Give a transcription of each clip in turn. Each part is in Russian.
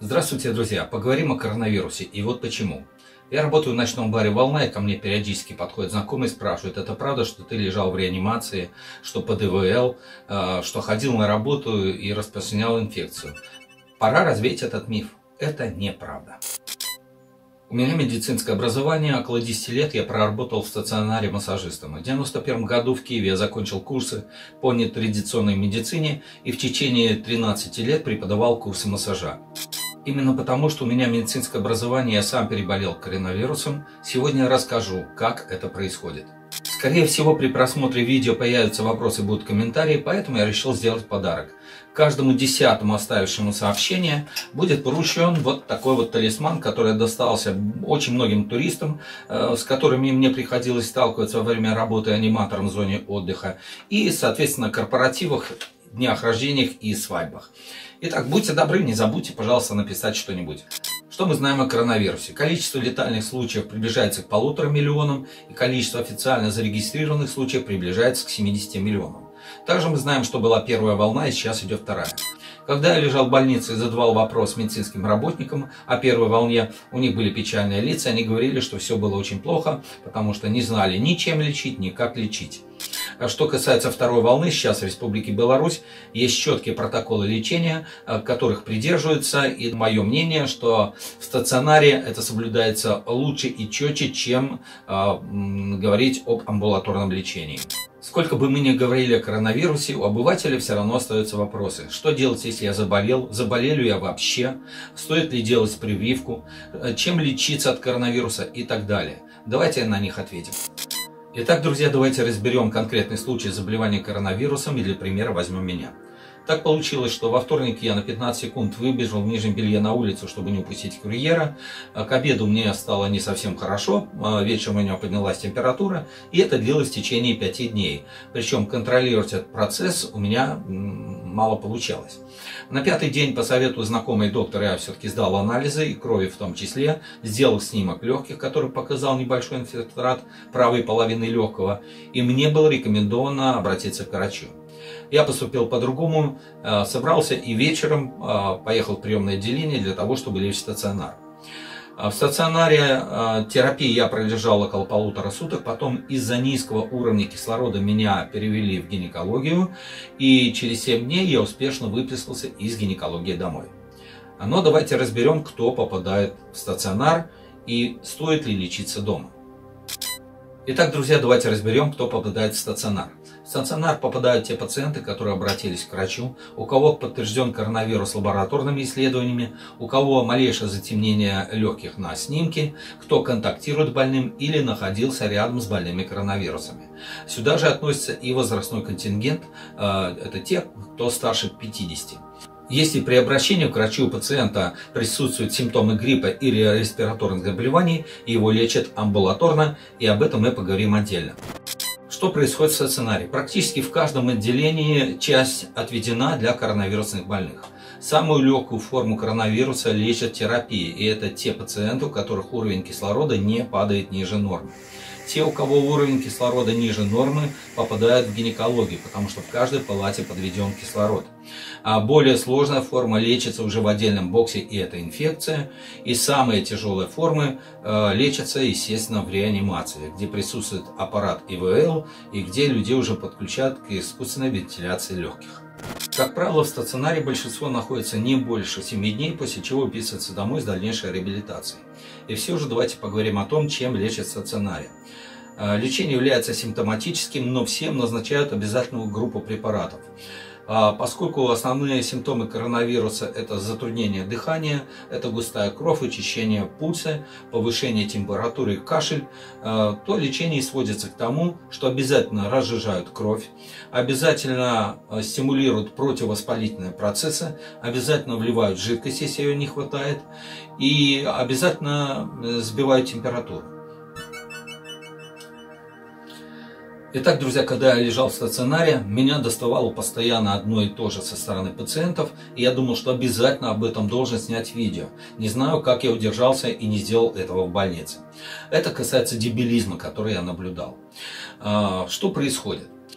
Здравствуйте, друзья! Поговорим о коронавирусе, и вот почему. Я работаю в ночном баре «Волна», и ко мне периодически подходят знакомые и спрашивают: это правда, что ты лежал в реанимации, что ПДВЛ, что ходил на работу и распространял инфекцию? Пора развеять этот миф. Это неправда. У меня медицинское образование, около 10 лет я проработал в стационаре массажистом. В 1991 году в Киеве я закончил курсы по нетрадиционной медицине и в течение 13 лет преподавал курсы массажа. Именно потому, что у меня медицинское образование, я сам переболел коронавирусом, сегодня я расскажу, как это происходит. Скорее всего, при просмотре видео появятся вопросы, будут комментарии, поэтому я решил сделать подарок. Каждому 10-му оставившему сообщение будет вручен вот такой вот талисман, который достался очень многим туристам, с которыми мне приходилось сталкиваться во время работы аниматором в зоне отдыха и, соответственно, корпоративах, днях рождениях и свадьбах. Итак, будьте добры, не забудьте, пожалуйста, написать что-нибудь. Что мы знаем о коронавирусе? Количество летальных случаев приближается к 1,5 миллионам, и количество официально зарегистрированных случаев приближается к 70 миллионам. Также мы знаем, что была первая волна, и сейчас идет вторая. Когда я лежал в больнице и задавал вопрос медицинским работникам о первой волне, у них были печальные лица, они говорили, что все было очень плохо, потому что не знали ни чем лечить, ни как лечить. Что касается второй волны, сейчас в Республике Беларусь есть четкие протоколы лечения, которых придерживаются, и мое мнение, что в стационаре это соблюдается лучше и четче, чем говорить об амбулаторном лечении. Сколько бы мы ни говорили о коронавирусе, у обывателя все равно остаются вопросы. Что делать, если я заболел? Заболел ли я вообще? Стоит ли делать прививку? Чем лечиться от коронавируса? И так далее. Давайте на них ответим. Итак, друзья, давайте разберем конкретный случай заболевания коронавирусом, и для примера возьмем меня. Так получилось, что во вторник я на 15 секунд выбежал в нижнем белье на улицу, чтобы не упустить курьера. К обеду мне стало не совсем хорошо, вечером у меня поднялась температура, и это длилось в течение 5 дней. Причем контролировать этот процесс у меня мало получалось. На 5-й день по совету знакомой доктора я все-таки сдал анализы, и крови в том числе, сделал снимок легких, который показал небольшой инфильтрат правой половины легкого, и мне было рекомендовано обратиться к врачу. Я поступил по-другому, собрался и вечером поехал в приемное отделение для того, чтобы лечь в стационар. В стационаре терапии я пролежал около 1,5 суток, потом из-за низкого уровня кислорода меня перевели в гинекологию, и через 7 дней я успешно выписался из гинекологии домой. Но давайте разберем, кто попадает в стационар и стоит ли лечиться дома. Итак, друзья, давайте разберем, кто попадает в стационар. В стационар попадают те пациенты, которые обратились к врачу, у кого подтвержден коронавирус лабораторными исследованиями, у кого малейшее затемнение легких на снимке, кто контактирует с больным или находился рядом с больными коронавирусами. Сюда же относится и возрастной контингент, это те, кто старше 50. Если при обращении к врачу у пациента присутствуют симптомы гриппа или респираторных заболеваний, его лечат амбулаторно, и об этом мы поговорим отдельно. Что происходит в стационаре? Практически в каждом отделении часть отведена для коронавирусных больных. Самую легкую форму коронавируса лечат терапией, и это те пациенты, у которых уровень кислорода не падает ниже нормы. Те, у кого уровень кислорода ниже нормы, попадают в гинекологию, потому что в каждой палате подведен кислород. А более сложная форма лечится уже в отдельном боксе, и это инфекция. И самые тяжелые формы лечатся, естественно, в реанимации, где присутствует аппарат ИВЛ и где людей уже подключают к искусственной вентиляции легких. Как правило, в стационаре большинство находится не больше 7 дней, после чего выписывается домой с дальнейшей реабилитацией. И все же давайте поговорим о том, чем лечат в стационаре. Лечение является симптоматическим, но всем назначают обязательную группу препаратов. Поскольку основные симптомы коронавируса – это затруднение дыхания, это густая кровь, учащение пульса, повышение температуры и кашель, то лечение сводится к тому, что обязательно разжижают кровь, обязательно стимулируют противовоспалительные процессы, обязательно вливают жидкость, если ее не хватает, и обязательно сбивают температуру. Итак, друзья, когда я лежал в стационаре, меня доставало постоянно одно и то же со стороны пациентов, и я думал, что обязательно об этом должен снять видео. Не знаю, как я удержался и не сделал этого в больнице. Это касается дебилизма, который я наблюдал. Что происходит?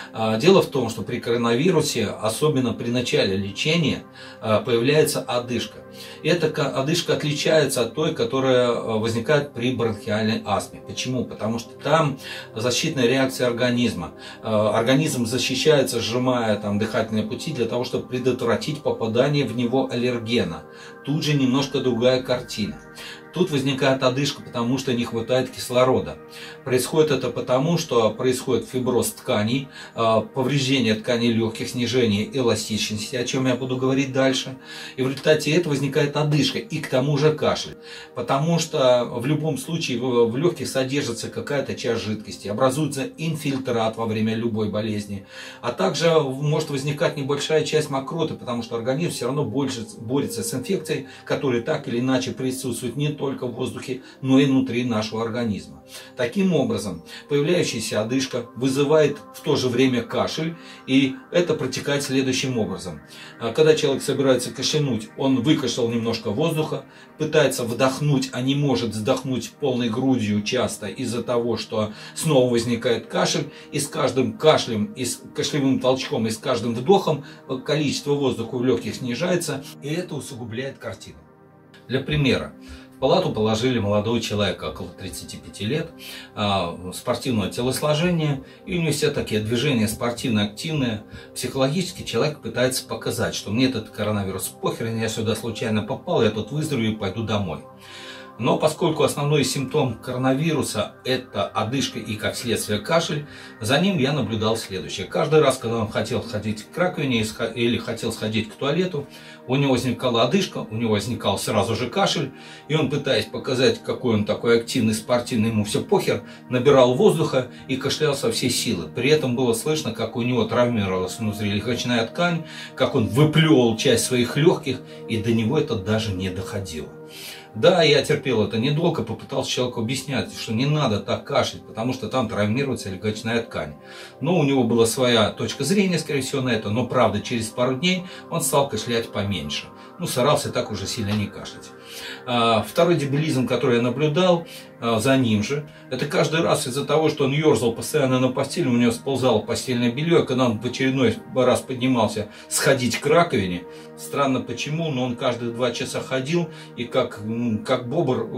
Дело в том, что при коронавирусе, особенно при начале лечения, появляется одышка. И эта одышка отличается от той, которая возникает при бронхиальной астме. Почему? Потому что там защитная реакция организма. Организм защищается, сжимая дыхательные пути для того, чтобы предотвратить попадание в него аллергена. Тут же немножко другая картина. Тут возникает одышка, потому что не хватает кислорода. Происходит это потому, что происходит фиброз тканей, повреждение тканей легких, снижение эластичности, о чем я буду говорить дальше. И в результате этого возникает одышка и к тому же кашель. Потому что в любом случае в легких содержится какая-то часть жидкости, образуется инфильтрат во время любой болезни. А также может возникать небольшая часть мокроты, потому что организм все равно борется с инфекцией, которая так или иначе присутствует не только в воздухе, но и внутри нашего организма. Таким образом, появляющаяся одышка вызывает в то же время кашель, и это протекает следующим образом. Когда человек собирается кашлянуть, он выкашлял немножко воздуха, пытается вдохнуть, а не может вдохнуть полной грудью часто из-за того, что снова возникает кашель, и с каждым кашлем, и с кашлевым толчком, и с каждым вдохом количество воздуха в легких снижается, и это усугубляет картину. Для примера. В палату положили молодого человека, около 35 лет, спортивного телосложения, и у него все такие движения спортивно-активные. Психологически человек пытается показать, что мне этот коронавирус похрен, я сюда случайно попал, я тут выздоровею и пойду домой. Но поскольку основной симптом коронавируса – это одышка и, как следствие, кашель, за ним я наблюдал следующее. Каждый раз, когда он хотел сходить к раковине или хотел сходить к туалету, у него возникала одышка, у него возникал сразу же кашель, и он, пытаясь показать, какой он такой активный, спортивный, ему все похер, набирал воздуха и кашлял со всей силы. При этом было слышно, как у него травмировалась внутрилегочная ткань, как он выплевывал часть своих легких, и до него это даже не доходило. Да, я терпел это недолго, попытался человеку объяснять, что не надо так кашлять, потому что там травмируется легочная ткань. Но у него была своя точка зрения, скорее всего, на это, но правда, через пару дней он стал кашлять поменьше. Старался так уже сильно не кашлять. Второй дебилизм, который я наблюдал за ним же, это каждый раз из-за того, что он ерзал постоянно на постели, у него сползало постельное белье, когда он в очередной раз поднимался сходить к раковине, странно почему, но он каждые 2 часа ходил и как бобр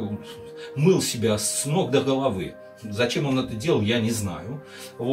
мыл себя с ног до головы. Зачем он это делал, я не знаю.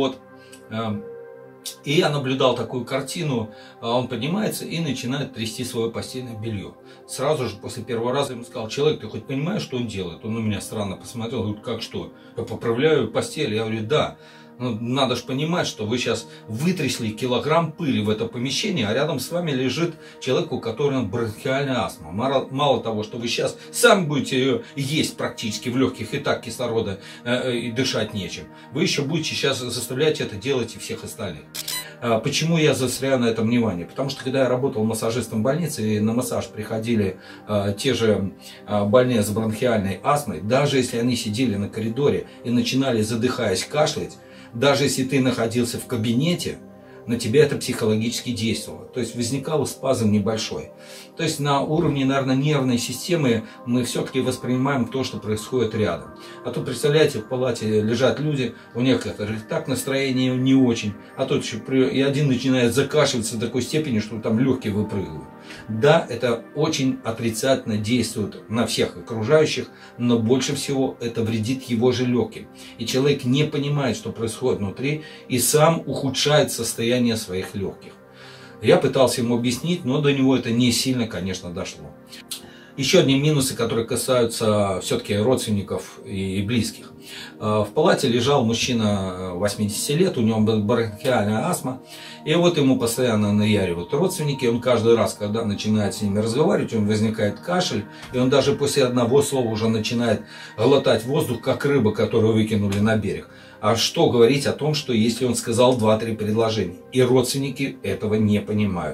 И я наблюдал такую картину, он поднимается и начинает трясти свое постельное белье. Сразу же после первого раза ему сказал: человек, ты хоть понимаешь, что он делает? Он на меня странно посмотрел, говорит: как что? Я поправляю постель. Я говорю: да. Надо же понимать, что вы сейчас вытрясли килограмм пыли в это помещение, а рядом с вами лежит человек, у которого бронхиальная астма. Мало того, что вы сейчас сами будете ее есть практически в легких, и так кислорода и дышать нечем, вы еще будете сейчас заставлять это делать и всех остальных. Почему я заостряю на этом внимание? Потому что когда я работал массажистом в больнице, и на массаж приходили те же больные с бронхиальной астмой, даже если они сидели на коридоре и начинали, задыхаясь, кашлять, даже если ты находился в кабинете, на тебя это психологически действовало. То есть возникал спазм небольшой. То есть на уровне, наверное, нервной системы мы все-таки воспринимаем то, что происходит рядом. А тут, представляете, в палате лежат люди, у некоторых так настроение не очень, а тут еще и один начинает закашливаться до такой степени, что там легкие выпрыгивают. Да, это очень отрицательно действует на всех окружающих, но больше всего это вредит его же легким. И человек не понимает, что происходит внутри, и сам ухудшает состояние своих легких. Я пытался ему объяснить, но до него это не сильно, конечно, дошло. Еще одни минусы, которые касаются все-таки родственников и близких. В палате лежал мужчина 80 лет, у него была бронхиальная астма, и вот ему постоянно наяривают родственники, он каждый раз, когда начинает с ними разговаривать, у него возникает кашель, и он даже после одного слова уже начинает глотать воздух, как рыба, которую выкинули на берег. А что говорить о том, что если он сказал 2-3 предложения, и родственники этого не понимают.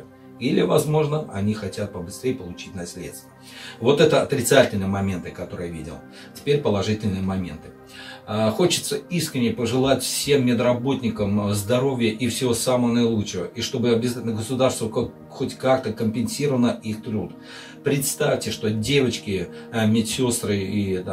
или, возможно, они хотят побыстрее получить наследство. Вот это отрицательные моменты, которые я видел. Теперь положительные моменты. Хочется искренне пожелать всем медработникам здоровья и всего самого наилучшего, и чтобы обязательно государство хоть как-то компенсировало их труд. Представьте, что девочки, медсестры и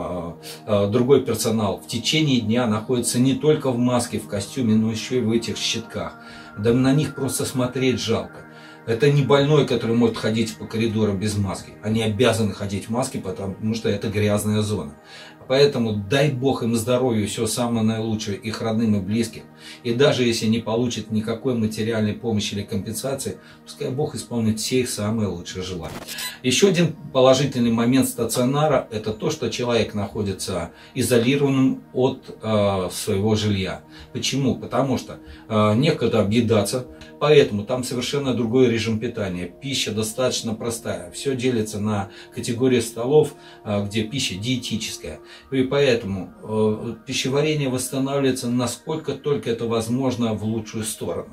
другой персонал в течение дня находятся не только в маске, в костюме, но еще и в этих щитках. Да на них просто смотреть жалко. Это не больной, который может ходить по коридору без маски. Они обязаны ходить в маске, потому что это грязная зона. Поэтому дай Бог им здоровья, всего самого наилучшего, их родным и близким. И даже если не получат никакой материальной помощи или компенсации, пускай Бог исполнит все их самые лучшие желания. Еще один положительный момент стационара – это то, что человек находится изолированным от своего жилья. Почему? Потому что некогда объедаться, поэтому там совершенно другой режим питания. Пища достаточно простая. Все делится на категории столов, где пища диетическая. И поэтому пищеварение восстанавливается насколько только это возможно в лучшую сторону.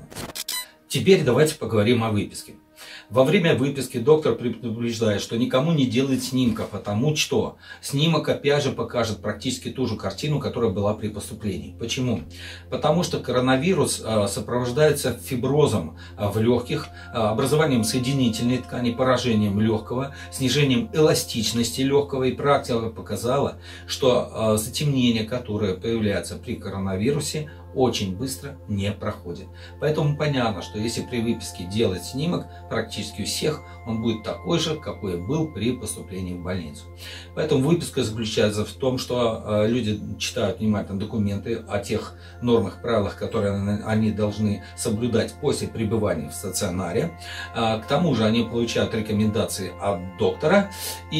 Теперь давайте поговорим о выписке. Во время выписки доктор предупреждает, что никому не делает снимка, потому что снимок опять же покажет практически ту же картину, которая была при поступлении. Почему? Потому что коронавирус сопровождается фиброзом в легких, образованием соединительной ткани, поражением легкого, снижением эластичности легкого. И практика показала, что затемнение, которое появляется при коронавирусе, очень быстро не проходит. Поэтому понятно, что если при выписке делать снимок, практически у всех он будет такой же, какой был при поступлении в больницу. Поэтому выписка заключается в том, что люди читают внимательно документы о тех нормах, правилах, которые они должны соблюдать после пребывания в стационаре. К тому же они получают рекомендации от доктора,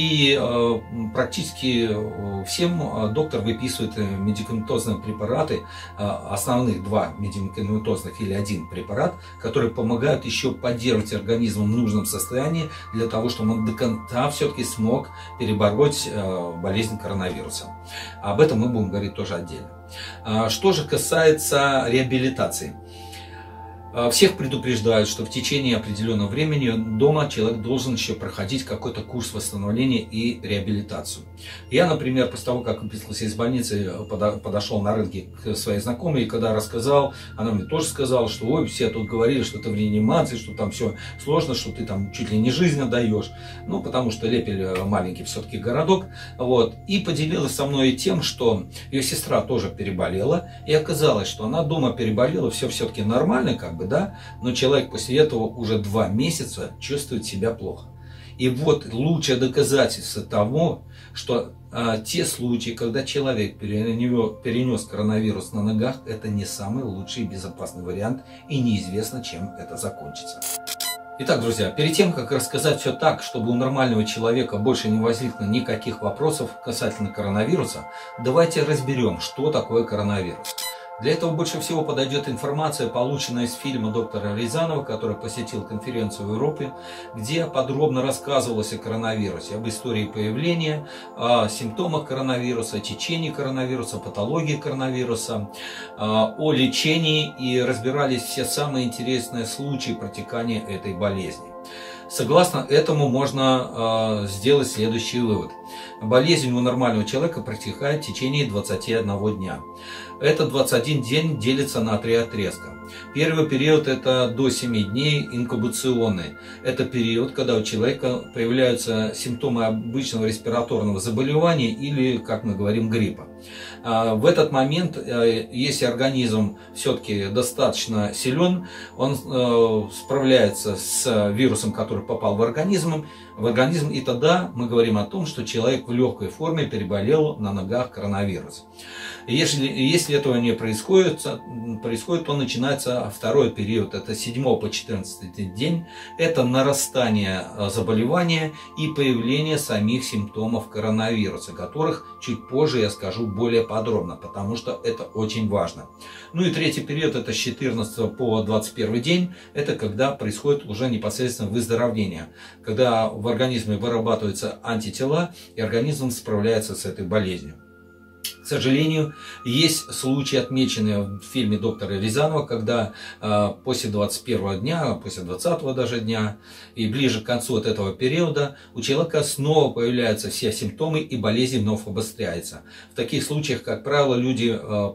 и практически всем доктор выписывает медикаментозные препараты, основных 2 медикаментозных или 1 препарат, которые помогают еще поддерживать организм в нужном состоянии для того, чтобы он до конца все-таки смог перебороть болезнь коронавируса. Об этом мы будем говорить тоже отдельно. Что же касается реабилитации. Всех предупреждают, что в течение определенного времени дома человек должен еще проходить какой-то курс восстановления и реабилитацию. Я, например, после того, как выписался из больницы, подошел на рынке к своей знакомой, и когда рассказал, она мне тоже сказала, что ой, все тут говорили, что ты в реанимации, что там все сложно, что ты там чуть ли не жизнь отдаешь. Ну, потому что Лепель маленький все-таки городок. Вот. И поделилась со мной тем, что ее сестра тоже переболела, и оказалось, что она дома переболела, все все-таки нормально, да, но человек после этого уже 2 месяца чувствует себя плохо. И вот лучшее доказательство того, что те случаи, когда человек перенес коронавирус на ногах, это не самый лучший и безопасный вариант, и неизвестно, чем это закончится. Итак, друзья, перед тем, как рассказать все так, чтобы у нормального человека больше не возникло никаких вопросов касательно коронавируса, давайте разберем, что такое коронавирус. Для этого больше всего подойдет информация, полученная из фильма доктора Рязанова, который посетил конференцию в Европе, где подробно рассказывалось о коронавирусе, об истории появления, о симптомах коронавируса, о течении коронавируса, патологии коронавируса, о лечении, и разбирались все самые интересные случаи протекания этой болезни. Согласно этому можно сделать следующий вывод. Болезнь у нормального человека протекает в течение 21 дня. Этот 21 день делится на 3 отрезка. Первый период – это до 7 дней инкубационный. Это период, когда у человека появляются симптомы обычного респираторного заболевания или, как мы говорим, гриппа. В этот момент, если организм все-таки достаточно силен, он справляется с вирусом, который попал в организм, и тогда мы говорим о том, что человек в легкой форме переболел на ногах коронавирус. Если этого не происходит, то начинается второй период, это с 7 по 14 день, это нарастание заболевания и появление самих симптомов коронавируса, которых чуть позже я скажу более подробно, потому что это очень важно. Ну и третий период, это с 14 по 21 день, это когда происходит уже непосредственно выздоровление, когда в организме вырабатываются антитела и организм справляется с этой болезнью. К сожалению, есть случаи, отмеченные в фильме доктора Рязанова, когда после 21-го дня, после 20-го даже дня и ближе к концу от этого периода у человека снова появляются все симптомы и болезнь вновь обостряется. В таких случаях, как правило, люди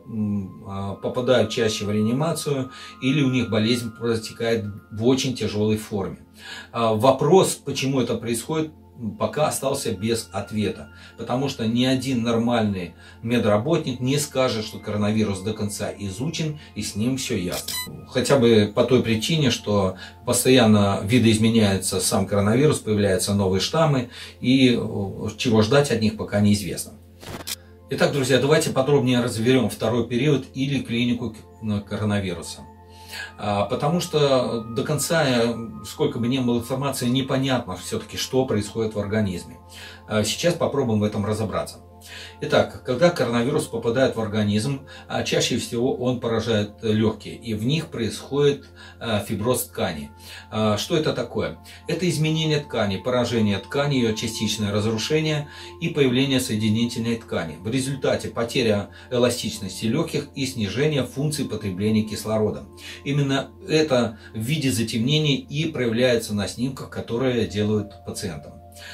попадают чаще в реанимацию или у них болезнь протекает в очень тяжелой форме. Вопрос, почему это происходит, пока остался без ответа, потому что ни один нормальный медработник не скажет, что коронавирус до конца изучен и с ним все ясно. Хотя бы по той причине, что постоянно видоизменяется сам коронавирус, появляются новые штаммы, и чего ждать от них пока неизвестно. Итак, друзья, давайте подробнее разберем второй период или клинику коронавируса. Потому что до конца, сколько бы ни было информации, непонятно все-таки, что происходит в организме. Сейчас попробуем в этом разобраться. Итак, когда коронавирус попадает в организм, чаще всего он поражает легкие, и в них происходит фиброз ткани. Что это такое? Это изменение ткани, поражение ткани, ее частичное разрушение и появление соединительной ткани. В результате потеря эластичности легких и снижение функции потребления кислорода. Именно это в виде затемнений и проявляется на снимках, которые делают пациентам.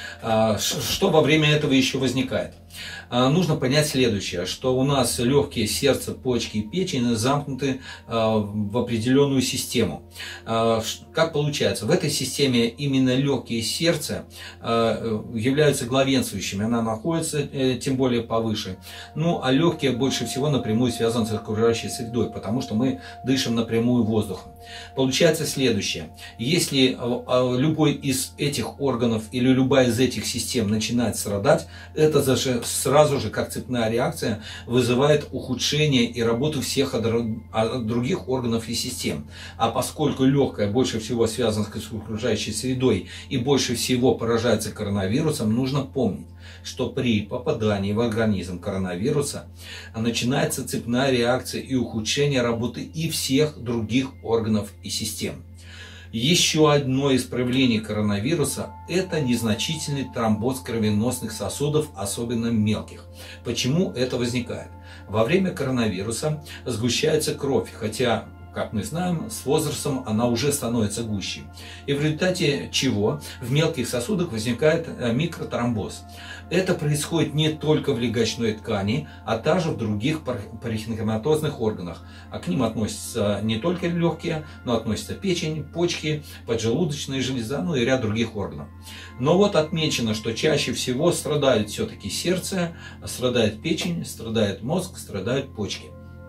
Что во время этого еще возникает? Нужно понять следующее, что у нас легкие, сердце, почки и печень замкнуты в определенную систему. Как получается? В этой системе именно легкие и сердце являются главенствующими, она находится тем более повыше. Ну а легкие больше всего напрямую связаны с окружающей средой, потому что мы дышим напрямую воздухом. Получается следующее, если любой из этих органов или любая из этих систем начинает страдать, это сразу же, как цепная реакция, вызывает ухудшение и работу всех других органов и систем. А поскольку легкое больше всего связано с окружающей средой и больше всего поражается коронавирусом, нужно помнить, что при попадании в организм коронавируса начинается цепная реакция и ухудшение работы и всех других органов и систем. Еще одно из проявлений коронавируса – это незначительный тромбоз кровеносных сосудов, особенно мелких. Почему это возникает? Во время коронавируса сгущается кровь, хотя, как мы знаем, с возрастом она уже становится гуще. И в результате чего в мелких сосудах возникает микротромбоз. Это происходит не только в легочной ткани, а также в других паренхиматозных органах. А к ним относятся не только легкие, но относятся печень, почки, поджелудочная железа, ну и ряд других органов. Но вот отмечено, что чаще всего страдает все-таки сердце, страдает печень, страдает мозг, страдают почки.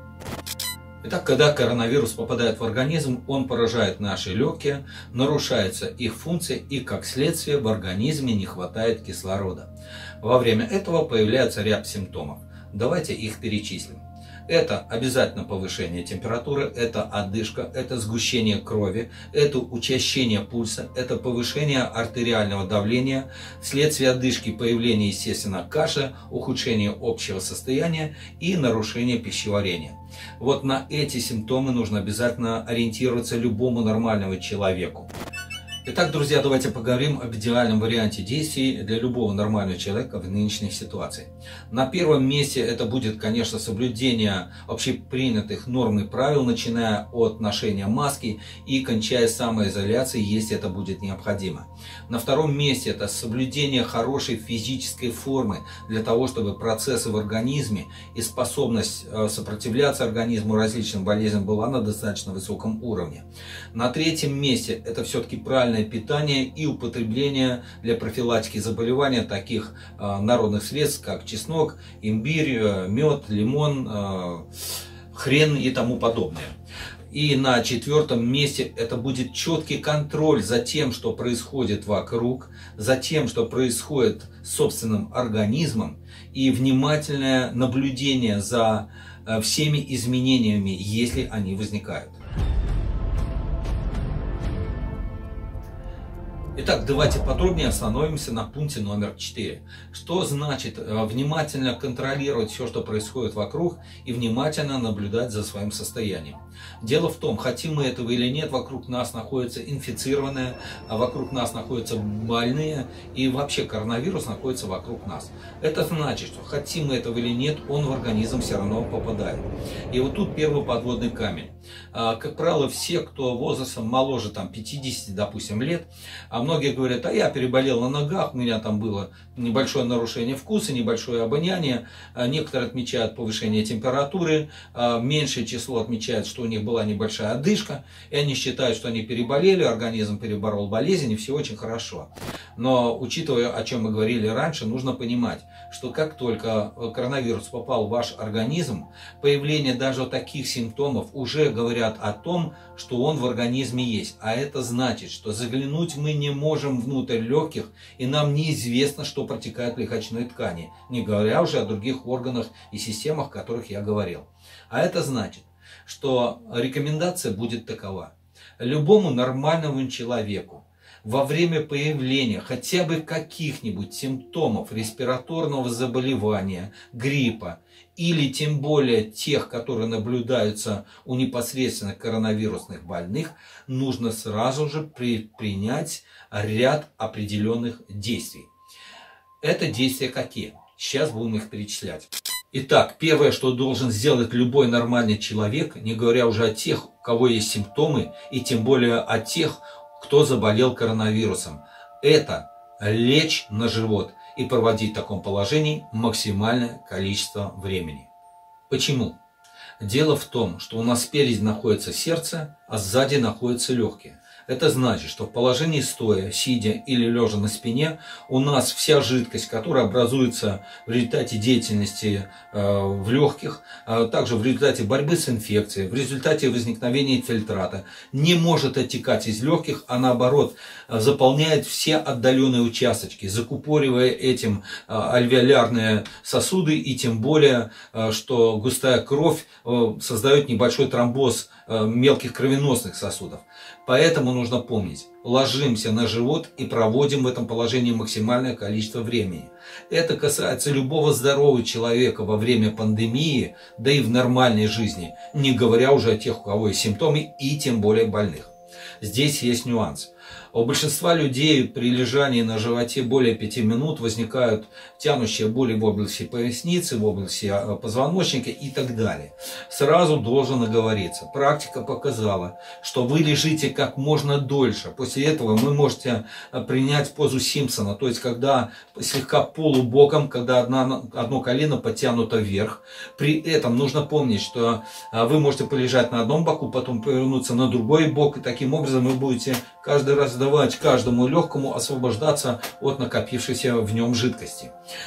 Итак, когда коронавирус попадает в организм, он поражает наши легкие, нарушается их функция и, как следствие, в организме не хватает кислорода. Во время этого появляется ряд симптомов. Давайте их перечислим. Это обязательно повышение температуры, это одышка, это сгущение крови, это учащение пульса, это повышение артериального давления, вследствие одышки появление, естественно, кашля, ухудшение общего состояния и нарушение пищеварения. Вот на эти симптомы нужно обязательно ориентироваться любому нормальному человеку. Итак, друзья, давайте поговорим об идеальном варианте действий для любого нормального человека в нынешней ситуации. На первом месте это будет, конечно, соблюдение общепринятых норм и правил, начиная от ношения маски и кончая самоизоляцией, если это будет необходимо. На втором месте это соблюдение хорошей физической формы для того, чтобы процессы в организме и способность сопротивляться организму различным болезням была на достаточно высоком уровне. На третьем месте это все-таки правильное питание и употребление для профилактики заболеваний таких народных средств, как чеснок, имбирь, мед, лимон, хрен и тому подобное. И на четвертом месте это будет четкий контроль за тем, что происходит вокруг, за тем, что происходит с собственным организмом, и внимательное наблюдение за всеми изменениями, если они возникают. Итак, давайте подробнее остановимся на пункте номер 4. Что значит внимательно контролировать все, что происходит вокруг, и внимательно наблюдать за своим состоянием? Дело в том, хотим мы этого или нет, вокруг нас находятся инфицированные, а вокруг нас находятся больные, и вообще коронавирус находится вокруг нас. Это значит, что хотим мы этого или нет, он в организм все равно попадает. И вот тут первый подводный камень. Как правило, все, кто возрастом моложе 50, допустим, лет, а многие говорят, а я переболел на ногах, у меня там было небольшое нарушение вкуса, небольшое обоняние, некоторые отмечают повышение температуры, меньшее число отмечает, что у них была небольшая одышка, и они считают, что они переболели, организм переборол болезнь, и все очень хорошо. Но, учитывая, о чем мы говорили раньше, нужно понимать, что как только коронавирус попал в ваш организм, появление даже таких симптомов уже говорят о том, что он в организме есть. А это значит, что заглянуть мы не можем внутрь легких, и нам неизвестно, что протекает в легочной ткани, не говоря уже о других органах и системах, о которых я говорил. А это значит, что рекомендация будет такова. Любому нормальному человеку во время появления хотя бы каких-нибудь симптомов респираторного заболевания, гриппа, или тем более тех, которые наблюдаются у непосредственно коронавирусных больных, нужно сразу же предпринять ряд определенных действий. Это действия какие? Сейчас будем их перечислять. Итак, первое, что должен сделать любой нормальный человек, не говоря уже о тех, у кого есть симптомы, и тем более о тех, кто заболел коронавирусом, это лечь на живот и проводить в таком положении максимальное количество времени. Почему? Дело в том, что у нас спереди находится сердце, а сзади находятся легкие. Это значит, что в положении стоя, сидя или лежа на спине, у нас вся жидкость, которая образуется в результате деятельности в легких, также в результате борьбы с инфекцией, в результате возникновения инфильтрата, не может оттекать из легких, а наоборот заполняет все отдаленные участочки, закупоривая этим альвеолярные сосуды, и тем более, что густая кровь создает небольшой тромбоз мелких кровеносных сосудов. Поэтому нужно помнить, ложимся на живот и проводим в этом положении максимальное количество времени. Это касается любого здорового человека во время пандемии, да и в нормальной жизни, не говоря уже о тех, у кого есть симптомы, и тем более больных. Здесь есть нюанс. У большинства людей при лежании на животе более 5 минут возникают тянущие боли в области поясницы, в области позвоночника и так далее. Сразу должен оговориться. Практика показала, что вы лежите как можно дольше. После этого вы можете принять позу Симпсона, то есть когда слегка полубоком, когда одно колено подтянуто вверх. При этом нужно помнить, что вы можете полежать на одном боку, потом повернуться на другой бок, и таким образом вы будете каждый раз давать каждому легкому освобождаться от накопившейся в нем жидкости.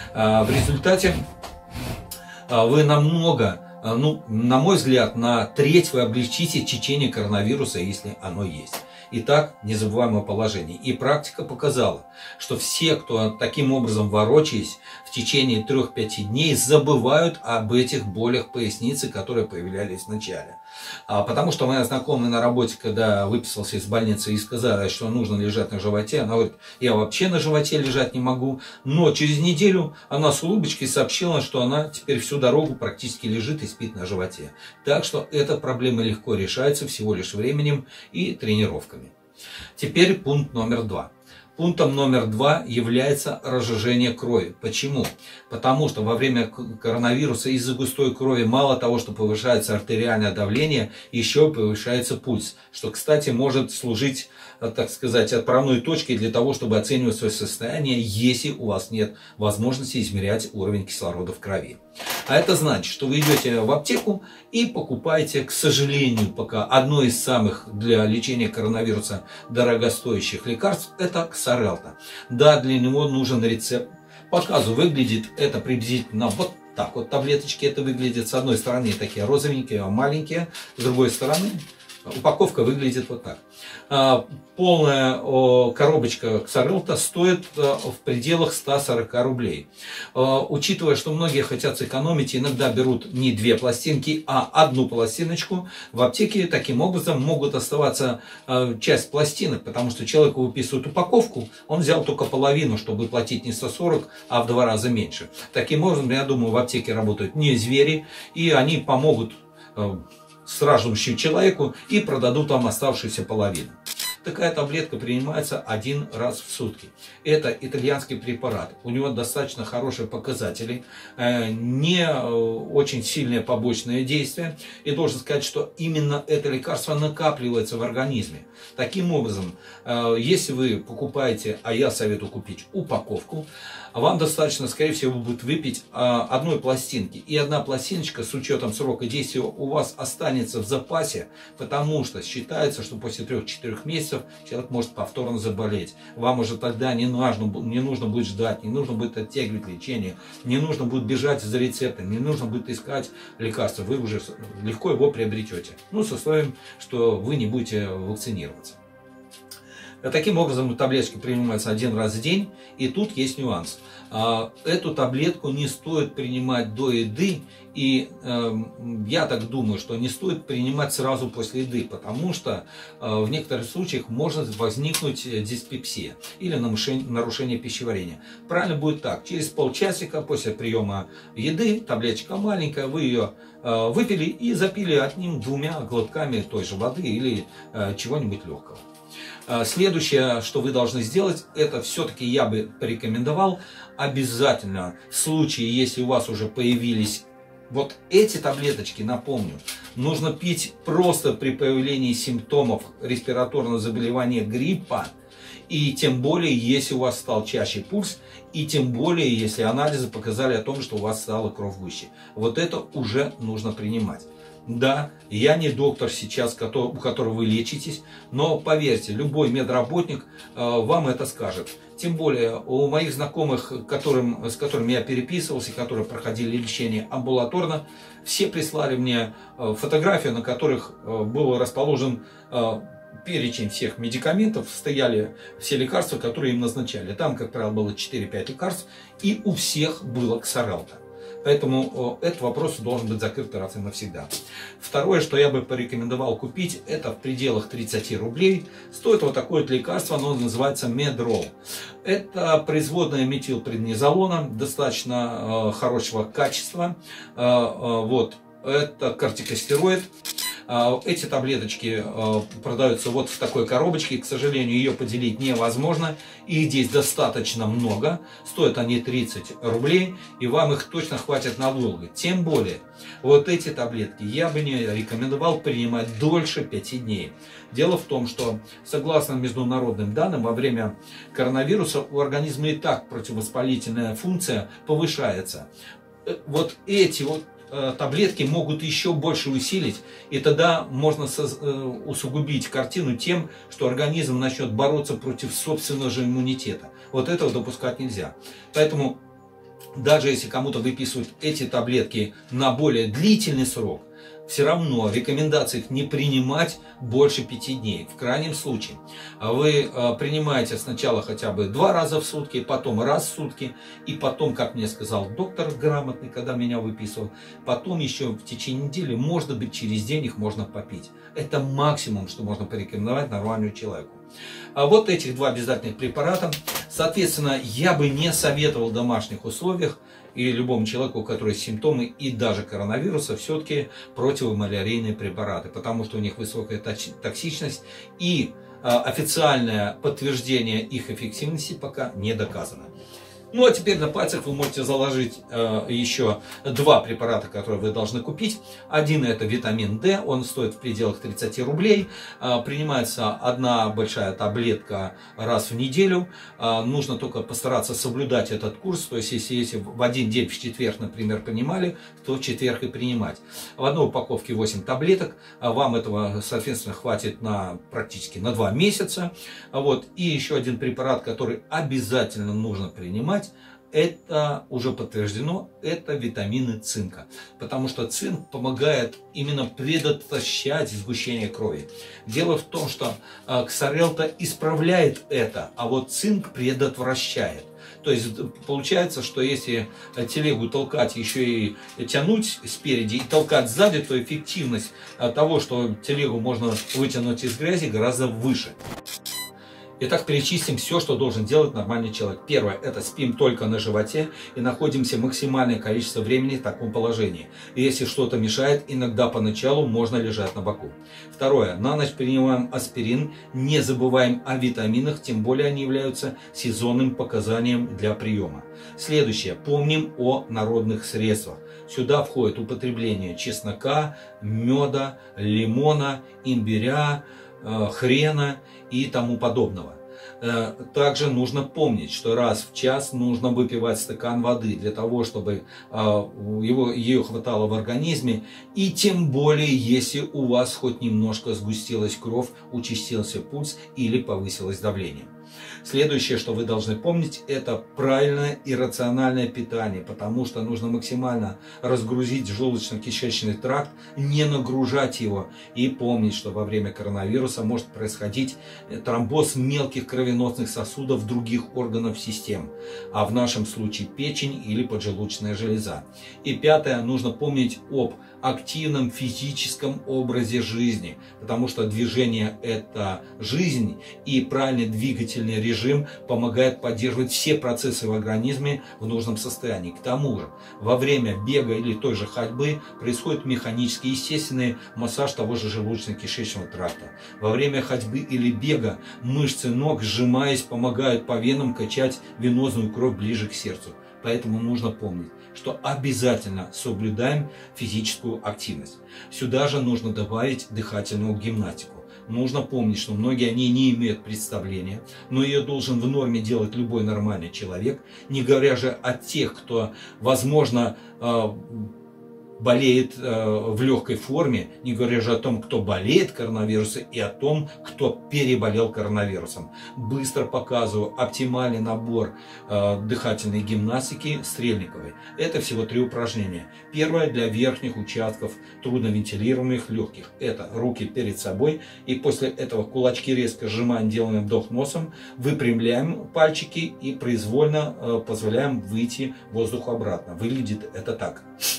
В результате вы намного, на мой взгляд, на треть вы облегчите течение коронавируса, если оно есть. Итак, незабываемое положение. И практика показала, что все, кто таким образом ворочаясь в течение 3-5 дней, забывают об этих болях поясницы, которые появлялись в начале. Потому что моя знакомая на работе, когда выписался из больницы и сказала, что нужно лежать на животе, она говорит, я вообще на животе лежать не могу. Но через неделю она с улыбочкой сообщила, что она теперь всю дорогу практически лежит и спит на животе. Так что эта проблема легко решается всего лишь временем и тренировками. Теперь пункт номер 2. Пунктом номер 2 является разжижение крови. Почему? Потому что во время коронавируса из-за густой крови мало того, что повышается артериальное давление, еще повышается пульс. Что, кстати, может служить, так сказать, отправной точкой для того, чтобы оценивать свое состояние, если у вас нет возможности измерять уровень кислорода в крови. А это значит, что вы идете в аптеку и покупаете, к сожалению, пока одно из самых для лечения коронавируса дорогостоящих лекарств – это Xarelto. Да, для него нужен рецепт. Показу выглядит это приблизительно вот так вот. Таблеточки это выглядит с одной стороны такие розовенькие, маленькие, с другой стороны упаковка выглядит вот так. Полная коробочка Xarelto стоит в пределах 140 рублей. Учитывая, что многие хотят сэкономить, иногда берут не 2 пластинки, а 1 пластиночку, в аптеке таким образом могут оставаться часть пластинок, потому что человеку выписывают упаковку, он взял только половину, чтобы платить не 140, а в 2 раза меньше. Таким образом, я думаю, в аптеке работают не звери, и они помогут страждущему человеку и продадут вам оставшуюся половину. Такая таблетка принимается один раз в сутки. Это итальянский препарат. У него достаточно хорошие показатели, не очень сильное побочное действие. И должен сказать, что именно это лекарство накапливается в организме. Таким образом, если вы покупаете, а я советую купить упаковку, вам достаточно, скорее всего, будет выпить одной пластинки. И одна пластиночка с учетом срока действия у вас останется в запасе, потому что считается, что после 3-4 месяцев человек может повторно заболеть. Вам уже тогда не нужно будет ждать, не нужно будет оттягивать лечение, не нужно будет бежать за рецептом, не нужно будет искать лекарства. Вы уже легко его приобретете. Ну, с условием, что вы не будете вакцинироваться. Таким образом, таблеточки принимаются один раз в день, и тут есть нюанс. Эту таблетку не стоит принимать до еды, и я так думаю, что не стоит принимать сразу после еды, потому что в некоторых случаях может возникнуть диспепсия или нарушение пищеварения. Правильно будет так: через полчасика после приема еды, таблеточка маленькая, вы ее выпили и запили одним-двумя глотками той же воды или чего-нибудь легкого. Следующее, что вы должны сделать, это все-таки я бы порекомендовал обязательно в случае, если у вас уже появились вот эти таблеточки, напомню, нужно пить просто при появлении симптомов респираторного заболевания гриппа, и тем более, если у вас стал чаще пульс, и тем более, если анализы показали о том, что у вас стала кровь гуще. Вот это уже нужно принимать. Да, я не доктор сейчас, у которого вы лечитесь, но поверьте, любой медработник вам это скажет. Тем более у моих знакомых, с которыми я переписывался, которые проходили лечение амбулаторно, все прислали мне фотографии, на которых был расположен перечень всех медикаментов, стояли все лекарства, которые им назначали. Там, как правило, было 4-5 лекарств, и у всех было Ксарелта. Поэтому этот вопрос должен быть закрыт раз и навсегда. Второе, что я бы порекомендовал купить, это в пределах 30 рублей. Стоит вот такое вот лекарство, оно называется Медрол. Это производная метилпреднизолона, достаточно хорошего качества. Вот. Это кортикостероид. Эти таблеточки продаются вот в такой коробочке. К сожалению, ее поделить невозможно. Их здесь достаточно много. Стоят они 30 рублей. И вам их точно хватит надолго. Тем более, вот эти таблетки я бы не рекомендовал принимать дольше 5 дней. Дело в том, что согласно международным данным, во время коронавируса у организма и так противовоспалительная функция повышается. Вот эти вот таблетки могут еще больше усилить, и тогда можно усугубить картину тем, что организм начнет бороться против собственного же иммунитета. Вот этого допускать нельзя. Поэтому даже если кому-то выписывают эти таблетки на более длительный срок, все равно рекомендация их не принимать больше 5 дней. В крайнем случае вы принимаете сначала хотя бы 2 раза в сутки, потом раз в сутки, и потом, как мне сказал доктор грамотный, когда меня выписывал, потом еще в течение недели, может быть, через день их можно попить. Это максимум, что можно порекомендовать нормальному человеку. А вот этих 2 обязательных препарата, соответственно, я бы не советовал в домашних условиях и любому человеку, у которого есть симптомы и даже коронавируса, все-таки противомалярийные препараты, потому что у них высокая токсичность и официальное подтверждение их эффективности пока не доказано. Ну а теперь на пальцах вы можете заложить еще 2 препарата, которые вы должны купить. Один это витамин D, он стоит в пределах 30 рублей. Принимается 1 большая таблетка раз в неделю. Нужно только постараться соблюдать этот курс. То есть если в один день, в четверг, например, принимали, то в четверг и принимать. В одной упаковке 8 таблеток. Вам этого, соответственно, хватит практически на 2 месяца. Вот. И еще один препарат, который обязательно нужно принимать. Это уже подтверждено, это витамины цинка. Потому что цинк помогает именно предотвращать сгущение крови. Дело в том, что Ксарелта исправляет это, а вот цинк предотвращает. То есть получается, что если телегу толкать, еще и тянуть спереди и толкать сзади, то эффективность того, что телегу можно вытянуть из грязи, гораздо выше. Итак, перечислим все, что должен делать нормальный человек. Первое – это спим только на животе и находимся максимальное количество времени в таком положении. И если что-то мешает, иногда поначалу можно лежать на боку. Второе – на ночь принимаем аспирин, не забываем о витаминах, тем более они являются сезонным показанием для приема. Следующее – помним о народных средствах. Сюда входит употребление чеснока, меда, лимона, имбиря, хрена и тому подобного. Также нужно помнить, что раз в час нужно выпивать стакан воды для того, чтобы ее хватало в организме. И тем более, если у вас хоть немножко сгустилась кровь, участился пульс или повысилось давление. Следующее, что вы должны помнить, это правильное и рациональное питание, потому что нужно максимально разгрузить желудочно-кишечный тракт, не нагружать его и помнить, что во время коронавируса может происходить тромбоз мелких кровеносных сосудов других органов систем, а в нашем случае печень или поджелудочная железа. И пятое, нужно помнить об активном физическом образе жизни, потому что движение – это жизнь, и правильный двигательный режим помогает поддерживать все процессы в организме в нужном состоянии. К тому же, во время бега или той же ходьбы происходит механический естественный массаж того же желудочно-кишечного тракта. Во время ходьбы или бега мышцы ног, сжимаясь, помогают по венам качать венозную кровь ближе к сердцу. Поэтому нужно помнить, что обязательно соблюдаем физическую активность. Сюда же нужно добавить дыхательную гимнастику. Нужно помнить, что многие о ней не имеют представления, но ее должен в норме делать любой нормальный человек, не говоря же о тех, кто, возможно, болеет в легкой форме, не говоря же о том, кто болеет коронавирусом, и о том, кто переболел коронавирусом. Быстро показываю оптимальный набор дыхательной гимнастики Стрельниковой. Это всего 3 упражнения. Первое для верхних участков трудновентилируемых легких. Это руки перед собой, и после этого кулачки резко сжимаем, делаем вдох носом, выпрямляем пальчики и произвольно позволяем выйти воздуху обратно. Выглядит это так.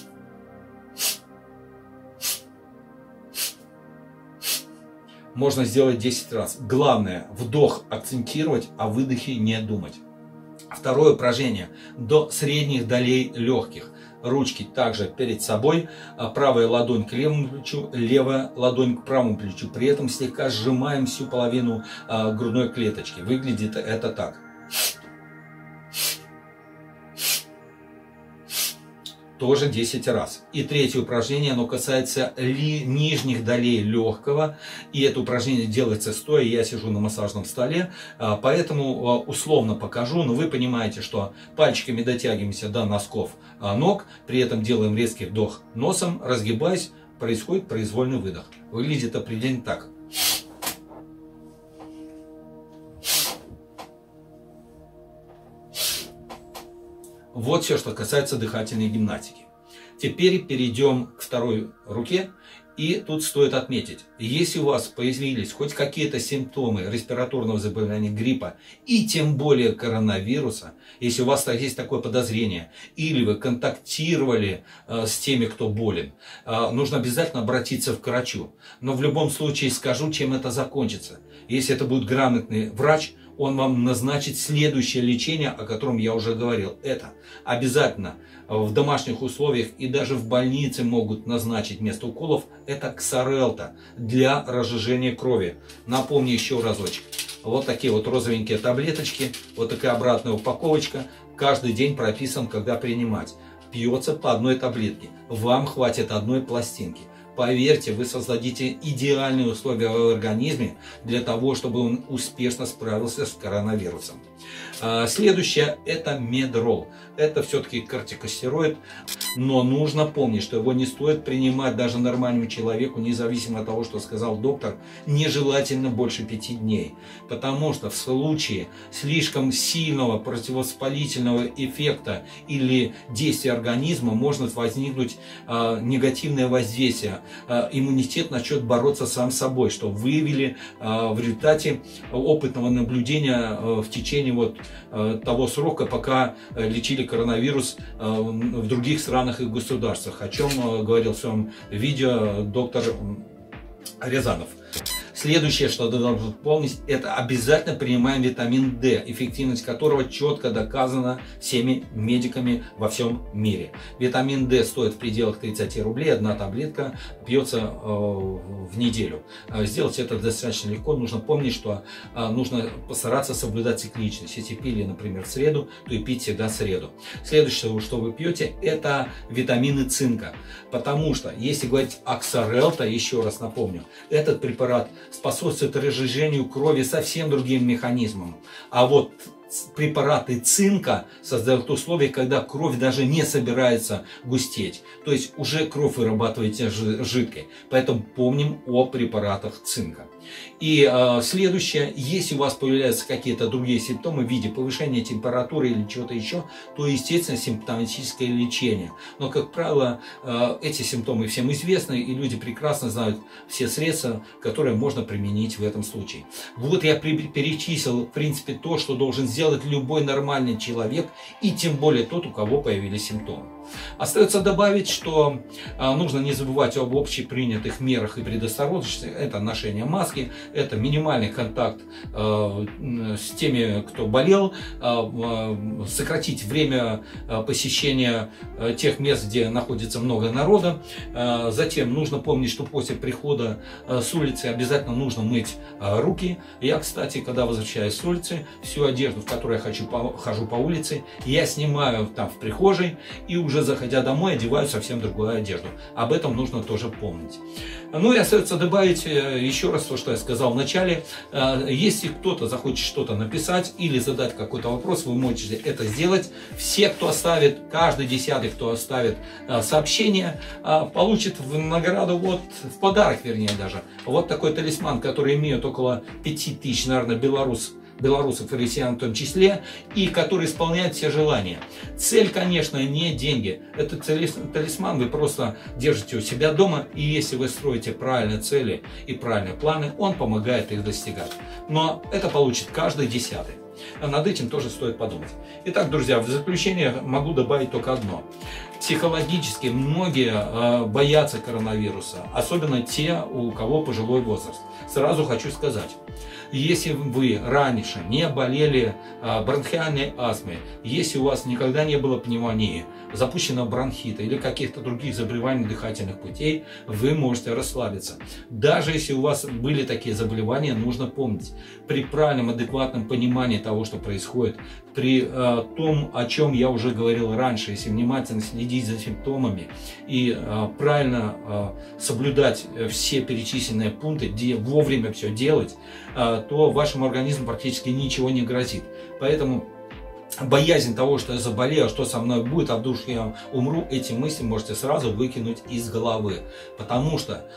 Можно сделать 10 раз. Главное, вдох акцентировать, а выдохе не думать. Второе упражнение. До средних долей легких. Ручки также перед собой. Правая ладонь к левому плечу, левая ладонь к правому плечу. При этом слегка сжимаем всю половину грудной клеточки. Выглядит это так. Тоже 10 раз. И третье упражнение, оно касается нижних долей легкого. И это упражнение делается стоя, я сижу на массажном столе. Поэтому условно покажу, но вы понимаете, что пальчиками дотягиваемся до носков ног. При этом делаем резкий вдох носом, разгибаясь, происходит произвольный выдох. Выглядит определенно так. Вот все, что касается дыхательной гимнастики. Теперь перейдем к второй руке. И тут стоит отметить, если у вас появились хоть какие-то симптомы респираторного заболевания, гриппа и тем более коронавируса, если у вас есть такое подозрение, или вы контактировали с теми, кто болен, нужно обязательно обратиться к врачу. Но в любом случае скажу, чем это закончится. Если это будет грамотный врач, он вам назначит следующее лечение, о котором я уже говорил. Это обязательно в домашних условиях и даже в больнице могут назначить вместо уколов. Это Ксарелта для разжижения крови. Напомню еще разочек. Вот такие вот розовенькие таблеточки, вот такая обратная упаковочка. Каждый день прописан, когда принимать. Пьется по одной таблетке. Вам хватит одной пластинки. Поверьте, вы создадите идеальные условия в организме для того, чтобы он успешно справился с коронавирусом. Следующее – это Медрол. Это все-таки кортикостероид, но нужно помнить, что его не стоит принимать даже нормальному человеку, независимо от того, что сказал доктор, нежелательно больше 5 дней. Потому что в случае слишком сильного противовоспалительного эффекта или действия организма может возникнуть негативное воздействие. Иммунитет начнет бороться сам с собой, что выявили в результате опытного наблюдения в течение того срока, пока лечили коронавирус в других странах и государствах, о чем говорил в своем видео доктор Рязанов. Следующее, что ты должен помнить, это обязательно принимаем витамин D, эффективность которого четко доказана всеми медиками во всем мире. Витамин D стоит в пределах 30 рублей, одна таблетка пьется в неделю. Сделать это достаточно легко. Нужно помнить, что нужно постараться соблюдать цикличность. Если пили, например, в среду, то и пить всегда в среду. Следующее, что вы пьете, это витамины цинка. Потому что, если говорить о Xarelto, еще раз напомню, этот препарат способствует разжижению крови совсем другим механизмом. А вот препараты цинка создают условия, когда кровь даже не собирается густеть. То есть уже кровь вырабатываете жидкой. Поэтому помним о препаратах цинка. И следующее, если у вас появляются какие-то другие симптомы в виде повышения температуры или чего-то еще, то, естественно, симптоматическое лечение. Но, как правило, эти симптомы всем известны, и люди прекрасно знают все средства, которые можно применить в этом случае. Вот я перечислил, в принципе, то, что должен сделать любой нормальный человек, и тем более тот, у кого появились симптомы. Остается добавить, что нужно не забывать об общепринятых мерах и предосторожности. Это ношение маски, это минимальный контакт с теми, кто болел, сократить время посещения тех мест, где находится много народа. Затем нужно помнить, что после прихода с улицы обязательно нужно мыть руки. Я, кстати, когда возвращаюсь с улицы, всю одежду, в которой я хожу по улице, я снимаю там в прихожей и уже заходя домой одеваю совсем другую одежду. Об этом нужно тоже помнить. Ну и остается добавить еще раз то, что я сказал в начале. Если кто-то захочет что-то написать или задать какой-то вопрос, вы можете это сделать. Все, кто оставит, каждый 10-й, кто оставит сообщение, получит в награду, вот в подарок, вернее даже, вот такой талисман, который имеет около 5000, наверное, белорусов и россиян в том числе, и который исполняет все желания. Цель, конечно, не деньги. Этот талисман вы просто держите у себя дома, и если вы строите правильные цели и правильные планы, он помогает их достигать. Но это получит каждый 10-й. Над этим тоже стоит подумать. Итак, друзья, в заключение могу добавить только одно. Психологически многие боятся коронавируса, особенно те, у кого пожилой возраст. Сразу хочу сказать, если вы раньше не болели бронхиальной астмой, если у вас никогда не было пневмонии, запущенного бронхита или каких-то других заболеваний дыхательных путей, вы можете расслабиться. Даже если у вас были такие заболевания, нужно помнить, при правильном, адекватном понимании того, что происходит, при том, о чем я уже говорил раньше, если внимательно следить за симптомами и правильно соблюдать все перечисленные пункты, вовремя все делать, то вашему организму практически ничего не грозит. Поэтому боязнь того, что я заболею, что со мной будет, а вдруг я умру, эти мысли можете сразу выкинуть из головы. Потому что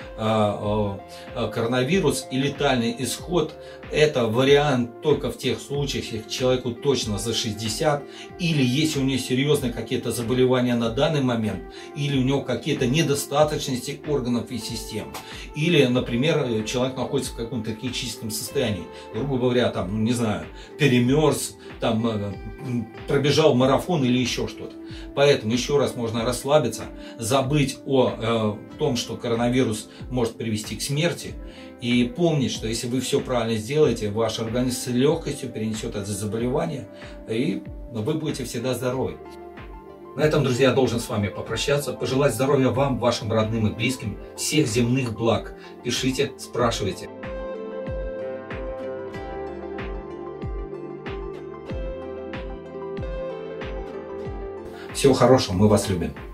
коронавирус и летальный исход – это вариант только в тех случаях, если человеку точно за 60, или если у него серьезные какие-то заболевания на данный момент, или у него какие-то недостаточности органов и систем, или, например, человек находится в каком-то критическом состоянии, грубо говоря, там, не знаю, перемерз, там, пробежал марафон или еще что-то. Поэтому еще раз можно расслабиться, забыть о том, что коронавирус может привести к смерти, и помнить, что если вы все правильно сделаете, ваш организм с легкостью перенесет это заболевание, и вы будете всегда здоровы. На этом, друзья, я должен с вами попрощаться, пожелать здоровья вам, вашим родным и близким, всех земных благ. Пишите, спрашивайте. Всего хорошего, мы вас любим.